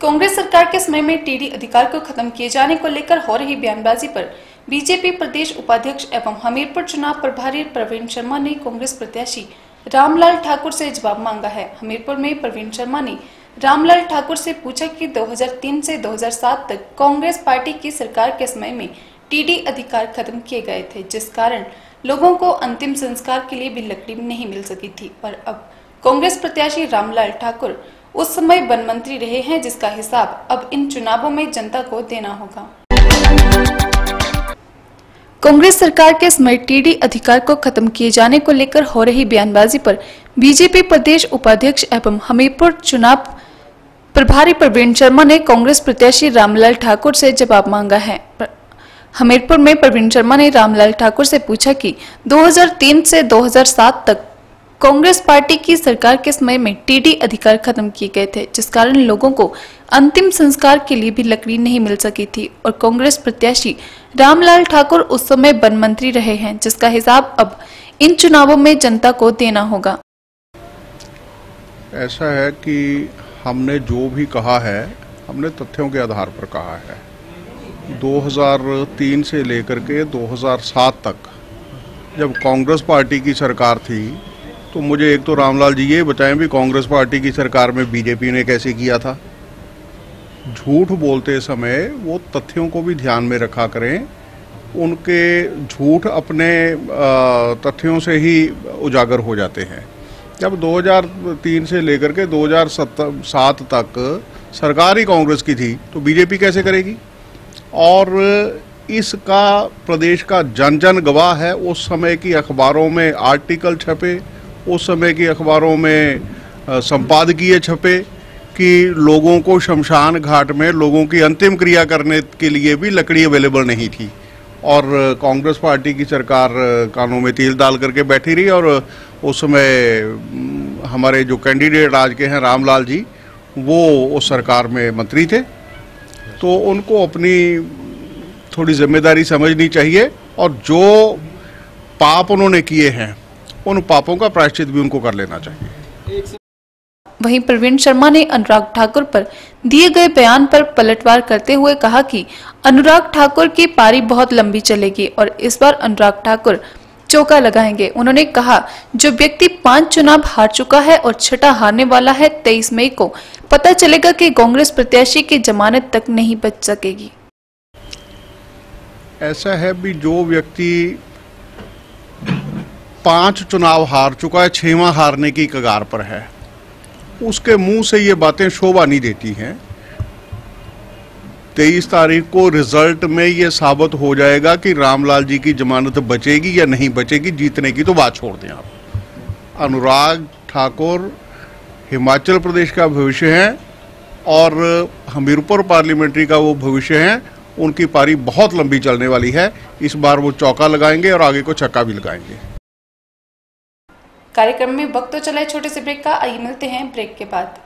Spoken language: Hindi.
कांग्रेस सरकार के समय में टीडी अधिकार को खत्म किए जाने को लेकर हो रही बयानबाजी पर बीजेपी प्रदेश उपाध्यक्ष एवं हमीरपुर चुनाव प्रभारी प्रवीण शर्मा ने कांग्रेस प्रत्याशी रामलाल ठाकुर से जवाब मांगा है। हमीरपुर में प्रवीण शर्मा ने रामलाल ठाकुर से पूछा कि 2003 से 2007 तक कांग्रेस पार्टी की सरकार के समय में टीडी अधिकार खत्म किए गए थे, जिस कारण लोगों को अंतिम संस्कार के लिए भी लकड़ी नहीं मिल सकी थी और अब कांग्रेस प्रत्याशी रामलाल ठाकुर उस समय वन मंत्री रहे हैं, जिसका हिसाब अब इन चुनावों में जनता को देना होगा। कांग्रेस सरकार के समय टीडी अधिकार को खत्म किए जाने को लेकर हो रही बयानबाजी पर बीजेपी प्रदेश उपाध्यक्ष एवं हमीरपुर चुनाव प्रभारी प्रवीण शर्मा ने कांग्रेस प्रत्याशी रामलाल ठाकुर से जवाब मांगा है। हमीरपुर में प्रवीण शर्मा ने रामलाल ठाकुर से पूछा कि 2003 से 2007 तक कांग्रेस पार्टी की सरकार के समय में टीडी अधिकार खत्म किए गए थे, जिस कारण लोगों को अंतिम संस्कार के लिए भी लकड़ी नहीं मिल सकी थी और कांग्रेस प्रत्याशी रामलाल ठाकुर उस समय वन मंत्री रहे हैं, जिसका हिसाब अब इन चुनावों में जनता को देना होगा। ऐसा है कि हमने जो भी कहा है, हमने तथ्यों के आधार पर कहा है। 2003 से लेकर के 2007 तक जब कांग्रेस पार्टी की सरकार थी, तो मुझे एक तो रामलाल जी ये बताएं भी कांग्रेस पार्टी की सरकार में बीजेपी ने कैसे किया था। झूठ बोलते समय वो तथ्यों को भी ध्यान में रखा करें, उनके झूठ अपने तथ्यों से ही उजागर हो जाते हैं। जब 2003 से लेकर के 2007 तक सरकार ही कांग्रेस की थी, तो बीजेपी कैसे करेगी? और इसका प्रदेश का जन जन गवाह है। उस समय की अखबारों में आर्टिकल छपे, उस समय की अखबारों में संपादकीय छपे कि लोगों को शमशान घाट में लोगों की अंतिम क्रिया करने के लिए भी लकड़ी अवेलेबल नहीं थी और कांग्रेस पार्टी की सरकार कानों में तेल डाल करके बैठी रही। और उस समय हमारे जो कैंडिडेट आज के हैं रामलाल जी, वो उस सरकार में मंत्री थे, तो उनको अपनी थोड़ी जिम्मेदारी समझनी चाहिए और जो पाप उन्होंने किए हैं उन पापों का प्रायश्चित भी उनको कर लेना चाहिए। वहीं प्रवीण शर्मा ने अनुराग ठाकुर पर दिए गए बयान पर पलटवार करते हुए कहा कि अनुराग ठाकुर की पारी बहुत लंबी चलेगी और इस बार अनुराग ठाकुर चौका लगाएंगे। उन्होंने कहा, जो व्यक्ति 5 चुनाव हार चुका है और 6ठा हारने वाला है, 23 मई को पता चलेगा कि कांग्रेस प्रत्याशी की जमानत तक नहीं बच सकेगी। ऐसा है भी जो व्यक्ति 5 चुनाव हार चुका है, 6वां हारने की कगार पर है, उसके मुंह से ये बातें शोभा नहीं देती हैं। 23 तारीख को रिजल्ट में ये साबित हो जाएगा कि रामलाल जी की जमानत बचेगी या नहीं बचेगी। जीतने की तो बात छोड़ दें आप। अनुराग ठाकुर हिमाचल प्रदेश का भविष्य है और हमीरपुर पार्लियामेंट्री का वो भविष्य है। उनकी पारी बहुत लंबी चलने वाली है। इस बार वो चौका लगाएंगे और आगे को छक्का भी लगाएंगे। कार्यक्रम में वक्त तो चला है छोटे से ब्रेक का, आइए मिलते हैं ब्रेक के बाद।